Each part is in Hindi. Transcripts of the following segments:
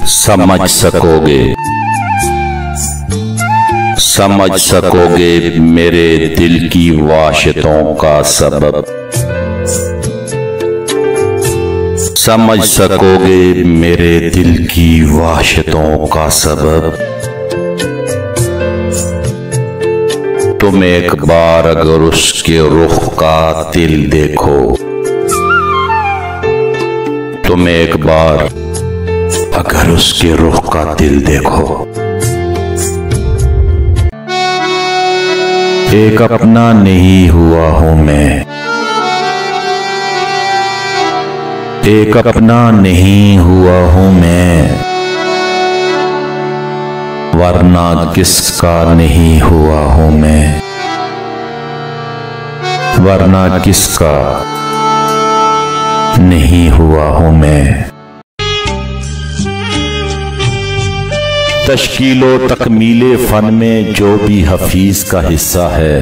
समझ सकोगे मेरे दिल की वाशितों का सबब, समझ सकोगे मेरे दिल की वाशितों का सबब। तुम एक बार अगर उसके रुख का तिल देखो, तुम एक बार अगर उसके रुख का दिल देखो। एक अपना नहीं हुआ हूं मैं, एक अपना नहीं हुआ हूं मैं, वरना किसका नहीं हुआ हूं मैं, वरना किसका नहीं हुआ हूं मैं। तश्कीलो तकमीले फन में जो भी हफीज का हिस्सा है,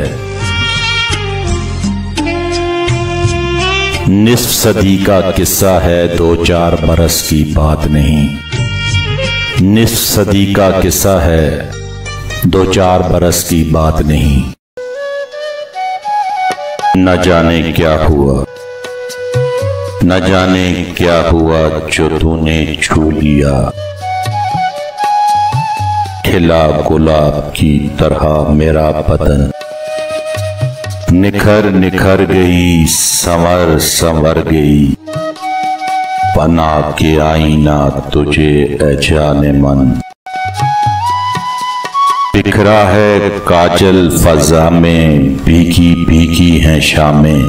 निस्फ सदी का किस्सा है, 2-4 बरस की बात नहीं। निस्फ सदी का किस्सा है, 2-4 बरस की बात नहीं। न जाने क्या हुआ, न जाने क्या हुआ जो तूने छू लिया, खिला गुलाब की तरह मेरा बदन, निखर निखर गई, संवर संवर गई, बना के आईना तुझे ए जाने मन। बिखरा है काजल फजा में, भीगी भीगी हैं शामें,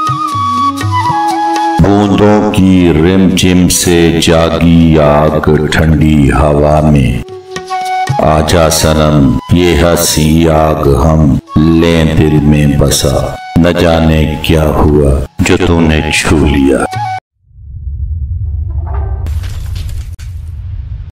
बूंदों की रिमझिम से जागी आग ठंडी हवा में। आजा सनम ये हंसी आग हम लें दिल में बसा, न जाने क्या हुआ जो तूने छू लिया।